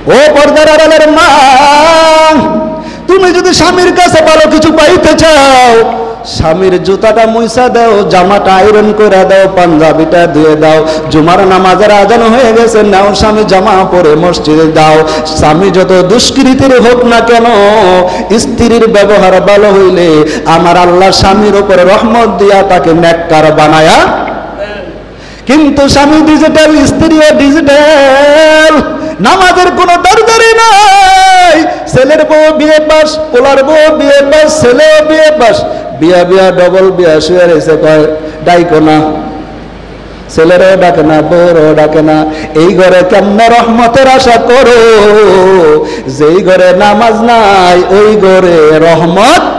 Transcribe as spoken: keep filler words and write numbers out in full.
ও পর্দার আড়ালের মা, তুমি যদি স্বামীর কাছে ভালো কিছু পাইতে চাও, স্বামীর জুতাটা মুইসা দাও, জামাটা আয়রন করে দাও, পাঞ্জাবিটা ধুয়ে দাও। জুমার নামাজের আজান হয়ে গেছে, নাও স্বামী জামা পরে মসজিদে দাও। স্বামী যত দুষ্কৃতির হোক না কেন, স্ত্রীর ব্যবহার ভালো হইলে আমার আল্লাহ স্বামীর উপরে রহমত দিয়া তাকে নেককার বানায়া। কিন্তু স্বামী ডিজিটাল, স্ত্রীও ডিজিটাল, নামাজের কোনো দরকারই নাই। ছেলের বউ বিয়ে পাস, পোলার বউ বিয়ে পাস, ছেলেও বিয়ে পাস, বিয়া বিয়া ডবল বিয়া শুয়ে রয়েছে, কয় ডাইকো না, ছেলেরও ডাকে না, বউরও ডাকে না। এই ঘরে কেমনে রহমতের আশা করো? যেই ঘরে নামাজ নাই ওই ঘরে রহমত